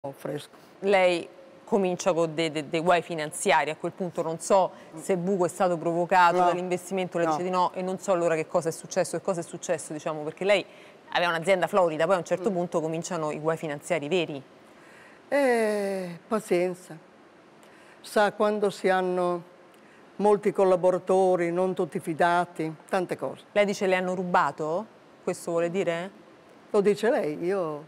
fresco. Lei comincia con dei guai finanziari, a quel punto non so se il buco è stato provocato dall'investimento, lei dice di no, e non so allora che cosa è successo, diciamo, perché lei aveva un'azienda florida, poi a un certo punto cominciano i guai finanziari veri. Pazienza. Sa, quando si hanno molti collaboratori, non tutti fidati, tante cose. Lei dice le hanno rubato? Questo vuole dire? Lo dice lei, io...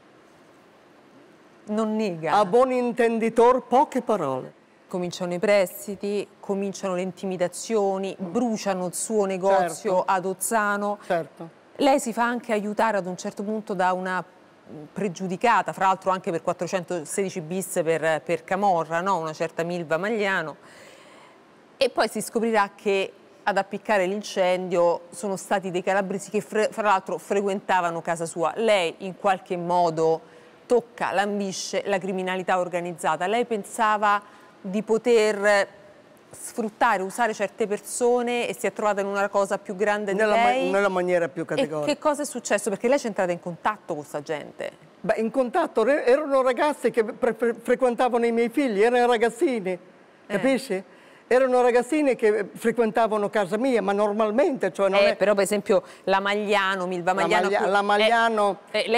Non nega. A buon intenditor poche parole. Cominciano i prestiti, cominciano le intimidazioni, bruciano il suo negozio ad Ozzano. Certo. Lei si fa anche aiutare ad un certo punto da una pregiudicata, fra l'altro anche per 416 bis per camorra, no? Una certa Milva Magliano. E poi si scoprirà che ad appiccare l'incendio sono stati dei calabresi che fra l'altro frequentavano casa sua. Lei in qualche modo tocca, lambisce la criminalità organizzata. Lei pensava di poter sfruttare, usare certe persone e si è trovata in una cosa più grande di lei? Nella maniera più categorica. E che cosa è successo? Perché lei c'è entrata in contatto con questa gente. Beh, in contatto erano ragazzi che frequentavano i miei figli, erano ragazzini, capisci? Erano ragazzini che frequentavano casa mia, ma normalmente, cioè non è... Però per esempio la Magliano, Milva Magliano... La Magliano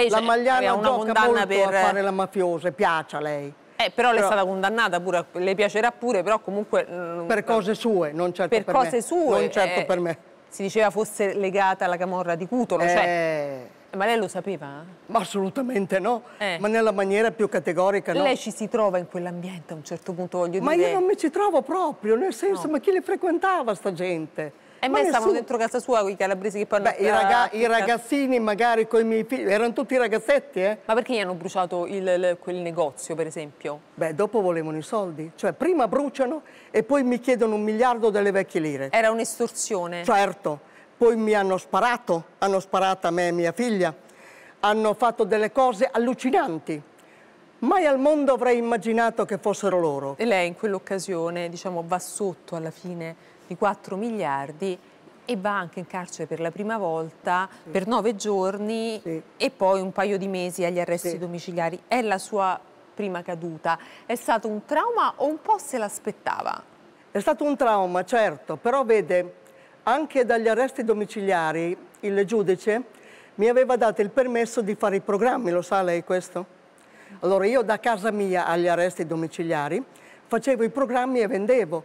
una gioca molto a fare la mafiosa, piace a lei. Però lei è stata condannata pure, le piacerà pure, però comunque... Per cose sue, non certo per me. Per cose sue. Non certo per me. Si diceva fosse legata alla camorra di Cutolo, cioè... Ma lei lo sapeva? Ma assolutamente no, ma nella maniera più categorica no. Lei ci si trova in quell'ambiente a un certo punto, voglio dire... Ma io non mi ci trovo proprio, nel senso, ma chi le frequentava sta gente? E me stavano dentro casa sua con i calabresi che poi hanno... I ragazzini magari con i miei figli, erano tutti ragazzetti, Ma perché gli hanno bruciato quel negozio, per esempio? Beh, dopo volevano i soldi, cioè prima bruciano e poi mi chiedono 1 miliardo delle vecchie lire. Era un'estorsione? Certo. Poi mi hanno sparato a me e mia figlia, hanno fatto delle cose allucinanti. Mai al mondo avrei immaginato che fossero loro. E lei in quell'occasione, diciamo, va sotto alla fine di 4 miliardi e va anche in carcere per la prima volta per 9 giorni e poi un paio di mesi agli arresti domiciliari. È la sua prima caduta. È stato un trauma o un po' se l'aspettava? È stato un trauma, certo, però vede... Anche dagli arresti domiciliari il giudice mi aveva dato il permesso di fare i programmi, lo sa lei questo? Allora io da casa mia agli arresti domiciliari facevo i programmi e vendevo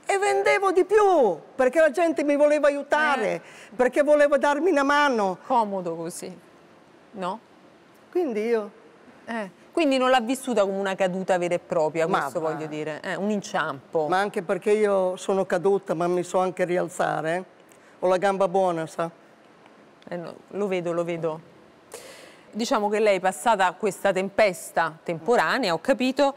di più, perché la gente mi voleva aiutare, perché voleva darmi una mano. Comodo così, no? Quindi io... Quindi non l'ha vissuta come una caduta vera e propria, questo voglio dire, un inciampo. Ma anche perché io sono caduta, ma mi so anche rialzare. Ho la gamba buona, sa? No, lo vedo. Diciamo che lei, passata questa tempesta temporanea, ho capito,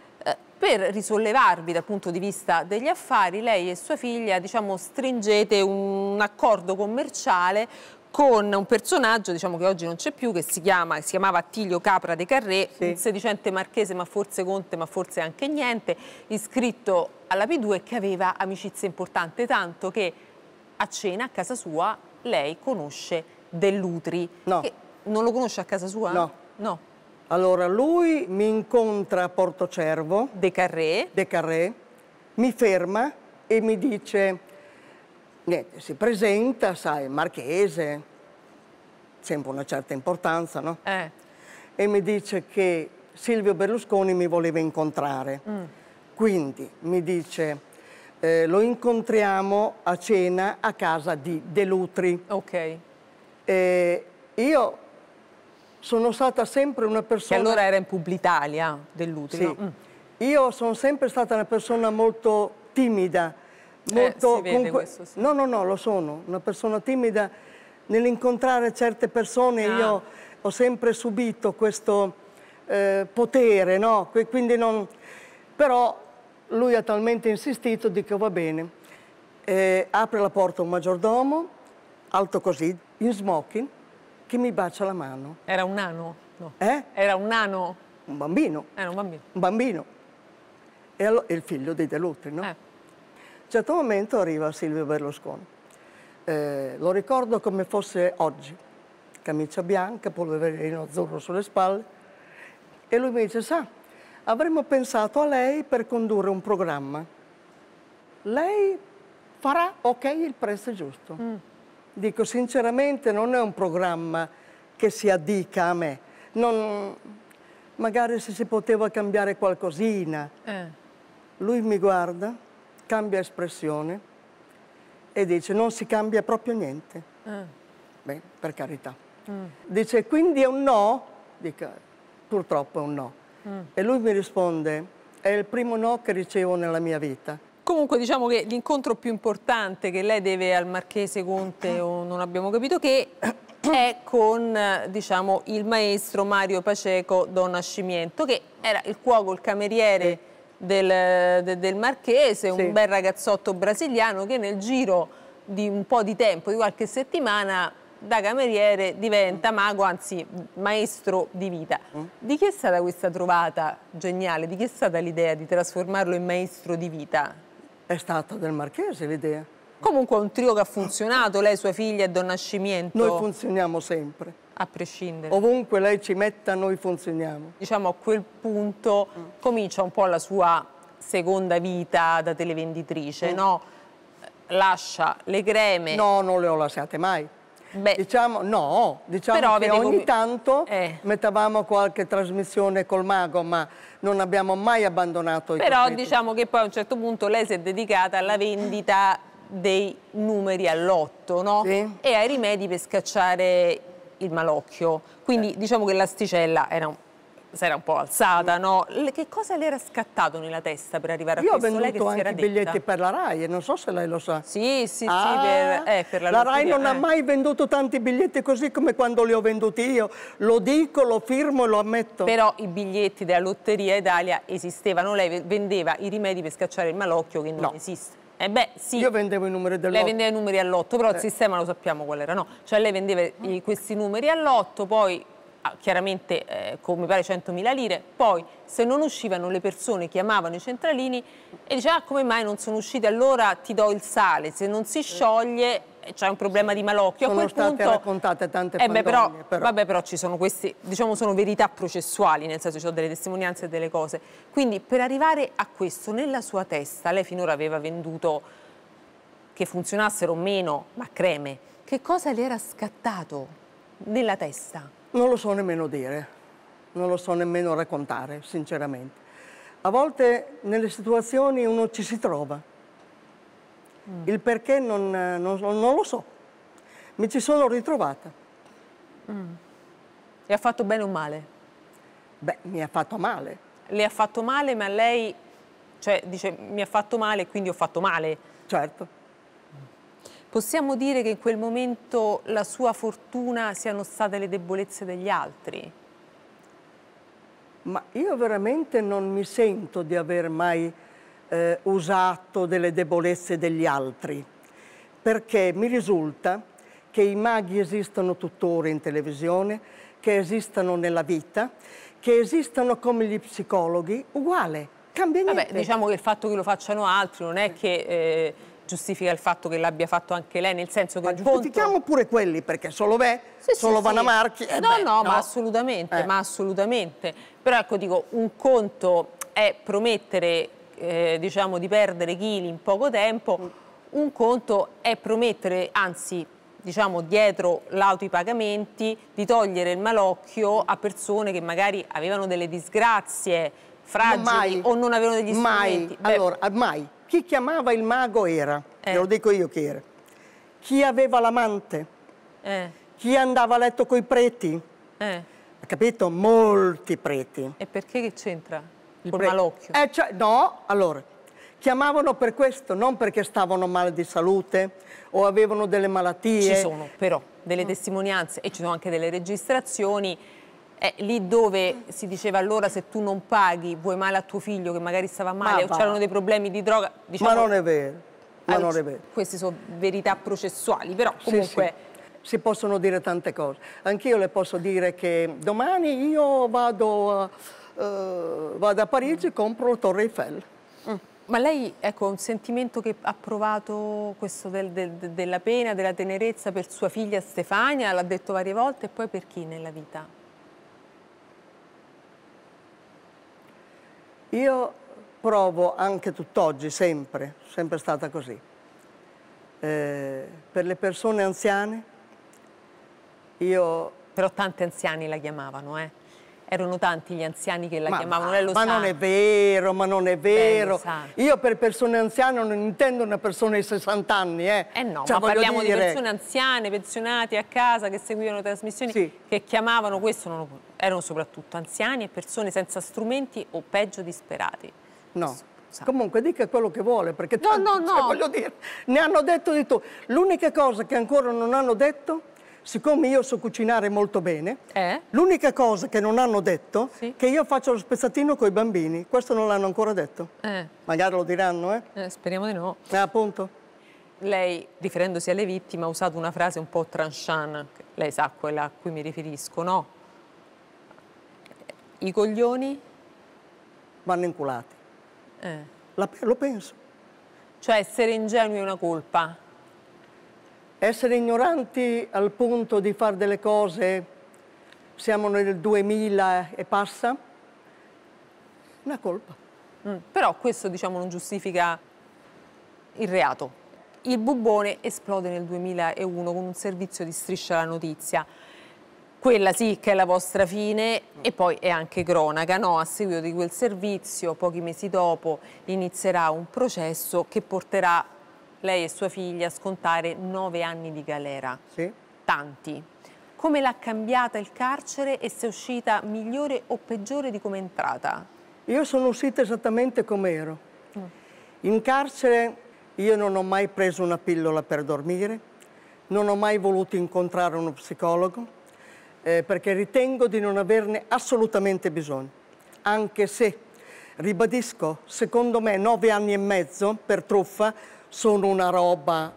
per risollevarvi dal punto di vista degli affari, lei e sua figlia, diciamo, stringete un accordo commerciale con un personaggio, diciamo, che oggi non c'è più, che si chiamava Attilio Capra de Carré, un sedicente marchese, ma forse conte, ma forse anche niente, iscritto alla P2 e che aveva amicizie importanti, tanto che a cena a casa sua lei conosce Dell'Utri. No. Che non lo conosce a casa sua? No. No. Allora lui mi incontra a Portocervo, De Carré, mi ferma e mi dice... Niente, si presenta, sai, marchese, sempre una certa importanza, no? E mi dice che Silvio Berlusconi mi voleva incontrare. Quindi mi dice, lo incontriamo a cena a casa di Dell'Utri. Ok. Io sono stata sempre una persona... Che allora era in Publitalia, Dell'Utri, sì. No? Io sono sempre stata una persona molto timida. Molto, si vede questo, sì. No, lo sono, una persona timida nell'incontrare certe persone. Io ho sempre subito questo potere, no? Quindi non... Però lui ha talmente insistito, dico va bene. Apre la porta un maggiordomo, alto così, in smoking, che mi bacia la mano. Era un nano? No. Era un nano? Un bambino. Era un bambino. Un bambino. E allora, il figlio di Dell'Utri, no? A un certo momento arriva Silvio Berlusconi. Lo ricordo come fosse oggi. Camicia bianca, polverino azzurro sulle spalle, E lui mi dice, sa, avremmo pensato a lei per condurre un programma. Lei farà, ok, il prezzo è giusto. Dico, sinceramente non è un programma che si addica a me. Magari se si poteva cambiare qualcosina. Lui mi guarda, cambia espressione e dice, non si cambia proprio niente. Beh, per carità. Dice, quindi è un no? Dico, purtroppo è un no. E lui mi risponde, è il primo no che ricevo nella mia vita. Comunque diciamo che l'incontro più importante che lei deve al Marchese Conte, o non abbiamo capito che, è con diciamo, il maestro Mario Paceco Don Nascimento, che era il cuoco, il cameriere del Marchese, un bel ragazzotto brasiliano che nel giro di un po' di tempo, di qualche settimana, da cameriere diventa mago, anzi maestro di vita. Di chi è stata questa trovata geniale? Di chi è stata l'idea di trasformarlo in maestro di vita? È stata del Marchese l'idea. Comunque è un trio che ha funzionato, lei, sua figlia e Don Nascimento. Noi funzioniamo sempre. A prescindere. Ovunque lei ci metta, noi funzioniamo. Diciamo a quel punto comincia un po' la sua seconda vita da televenditrice, no? Lascia le creme. No, non le ho lasciate mai. Beh, diciamo però che ogni tanto mettavamo qualche trasmissione col mago, ma non abbiamo mai abbandonato i Però compiti. diciamo che poi a un certo punto lei si è dedicata alla vendita dei numeri all'otto, no? Sì. E ai rimedi per scacciare il malocchio. Quindi diciamo che l'asticella si era un po' alzata, no? Che cosa le era scattato nella testa per arrivare a Io ho questo? venduto anche i biglietti per la RAI e non so se lei lo sa. Sì, per la RAI non ha mai venduto tanti biglietti così come quando li ho venduti io. Lo dico, lo firmo e lo ammetto. Però i biglietti della Lotteria Italia esistevano, lei vendeva i rimedi per scacciare il malocchio che non esiste. Beh, sì. Io vendevo i numeri dell'otto. Lei vendeva i numeri all'otto, però il sistema lo sappiamo qual era, no? Cioè lei vendeva questi numeri all'otto, poi chiaramente con mi pare 100.000 lire, poi se non uscivano le persone chiamavano i centralini e dicevano come mai non sono uscite, allora ti do il sale, se non si scioglie c'è un problema di malocchio. Sono state raccontate tante fandonie, Vabbè, però ci sono questi, diciamo, sono verità processuali, nel senso ci sono delle testimonianze e delle cose. Quindi per arrivare a questo, nella sua testa, lei finora aveva venduto, che funzionassero o meno, ma creme. Che cosa le era scattato nella testa? Non lo so nemmeno dire, non lo so nemmeno raccontare, sinceramente. A volte nelle situazioni uno ci si trova. Il perché non lo so. Mi ci sono ritrovata. Le ha fatto bene o male? Beh, mi ha fatto male. Le ha fatto male, ma lei, cioè, dice mi ha fatto male e quindi ho fatto male? Certo. Possiamo dire che in quel momento la sua fortuna siano state le debolezze degli altri? Ma io veramente non mi sento di aver mai usato delle debolezze degli altri, perché mi risulta che i maghi esistono tuttora in televisione, che esistano nella vita, che esistano come gli psicologi, uguale, cambia niente. Vabbè, diciamo che il fatto che lo facciano altri non è che giustifica il fatto che l'abbia fatto anche lei, nel senso che... Ma giustifichiamo pure quelli, perché solo vanno a marchi. No, ma assolutamente, ma assolutamente. Però ecco, dico, un conto è promettere, diciamo, di perdere chili in poco tempo, un conto è promettere, anzi, diciamo, dietro l'auto i pagamenti, di togliere il malocchio a persone che magari avevano delle disgrazie fragili o non avevano degli strumenti. Allora, mai. Chi chiamava il mago era, lo dico io chi era, chi aveva l'amante, chi andava a letto coi preti, ha capito? Molti preti. E perché che c'entra col malocchio? No, allora, chiamavano per questo, non perché stavano male di salute o avevano delle malattie. Ci sono però delle testimonianze e ci sono anche delle registrazioni. Lì dove si diceva allora se tu non paghi vuoi male a tuo figlio che magari stava male o c'erano dei problemi di droga. Diciamo, ma non è vero, non è vero. Queste sono verità processuali, però comunque... Sì. Si possono dire tante cose. Anch'io le posso dire che domani io vado a Parigi e compro la Torre Eiffel. Ma lei, ecco, un sentimento che ha provato questo della pena, della tenerezza per sua figlia Stefania, l'ha detto varie volte, e poi per chi nella vita? Io provo anche tutt'oggi, sempre stata così. Per le persone anziane, io... Però tanti anziani la chiamavano, Erano tanti gli anziani che la chiamavano, lei lo sa. Ma non è vero, ma non è vero. Io per persone anziane non intendo una persona di 60 anni, no, cioè, ma parliamo dire... di persone anziane, pensionati a casa, che seguivano trasmissioni, che chiamavano questo, erano soprattutto anziani e persone senza strumenti o peggio disperati. No. Comunque dica quello che vuole, perché no. Voglio dire, ne hanno detto di tutto. L'unica cosa che ancora non hanno detto, siccome io so cucinare molto bene, l'unica cosa che non hanno detto è che io faccio lo spezzatino con i bambini. Questo non l'hanno ancora detto. Magari lo diranno, speriamo di no. Appunto. Lei, riferendosi alle vittime, ha usato una frase un po' tranchant, lei sa quella a cui mi riferisco, no? I coglioni vanno inculati. Lo penso. Cioè essere ingenui è una colpa? Essere ignoranti al punto di fare delle cose, siamo nel 2000 e passa, una colpa. Però questo, diciamo, non giustifica il reato. Il bubbone esplode nel 2001 con un servizio di Striscia la Notizia. Quella sì che è la vostra fine e poi è anche cronaca, no? A seguito di quel servizio, pochi mesi dopo, inizierà un processo che porterà lei e sua figlia a scontare 9 anni di galera. Sì. Tanti. Come l'ha cambiata il carcere e se è uscita migliore o peggiore di come è entrata? Io sono uscita esattamente come ero. In carcere io non ho mai preso una pillola per dormire, non ho mai voluto incontrare uno psicologo, perché ritengo di non averne assolutamente bisogno. Anche se, ribadisco, secondo me 9 anni e mezzo per truffa sono una roba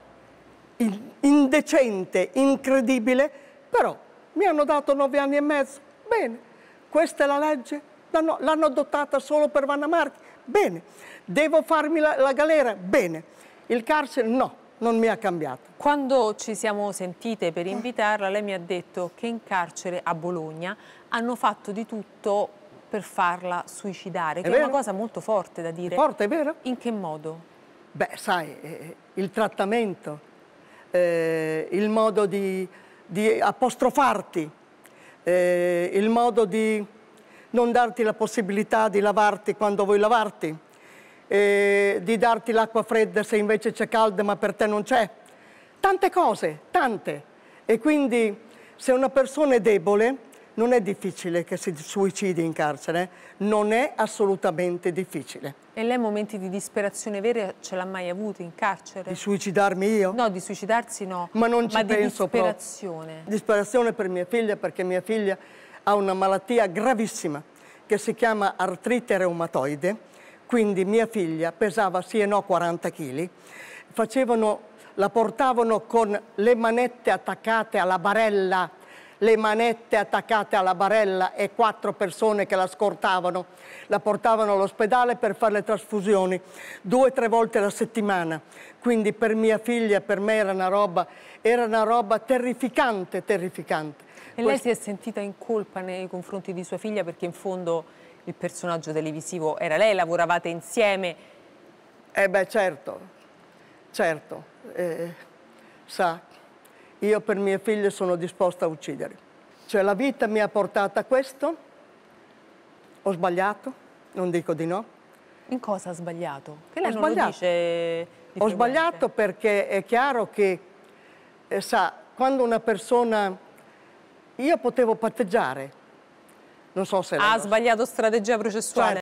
indecente, incredibile, però mi hanno dato 9 anni e mezzo, bene, questa è la legge, l'hanno adottata solo per Vanna Marchi, bene, devo farmi la galera, bene, il carcere no, non mi ha cambiato. Quando ci siamo sentite per invitarla, lei mi ha detto che in carcere a Bologna hanno fatto di tutto per farla suicidare, che è una cosa molto forte da dire. Forte, è vero? In che modo? Beh, sai, il trattamento, il modo di apostrofarti, il modo di non darti la possibilità di lavarti quando vuoi lavarti, di darti l'acqua fredda se invece c'è calda ma per te non c'è. Tante cose, tante. E quindi se una persona è debole non è difficile che si suicidi in carcere, non è assolutamente difficile. E lei momenti di disperazione vera ce l'ha mai avuti in carcere? Di suicidarmi io? No, di suicidarsi no, ma non ci penso di disperazione. Proprio. Disperazione per mia figlia, perché mia figlia ha una malattia gravissima che si chiama artrite reumatoide, quindi mia figlia pesava sì e no 40 kg, la portavano con le manette attaccate alla barella, e 4 persone che la scortavano, la portavano all'ospedale per fare le trasfusioni 2 o 3 volte alla settimana. Quindi per mia figlia, per me era una roba terrificante, terrificante. E lei si è sentita in colpa nei confronti di sua figlia perché in fondo il personaggio televisivo era lei, lavoravate insieme? Beh, certo. Sa, io per mia figlia sono disposta a uccidere. Cioè la vita mi ha portato a questo, ho sbagliato, non dico di no. In cosa ha sbagliato? Che lei non lo dice di Ho sbagliato perché è chiaro che, sa, quando una persona... Io potevo patteggiare, non so se... Ha sbagliato strategia processuale?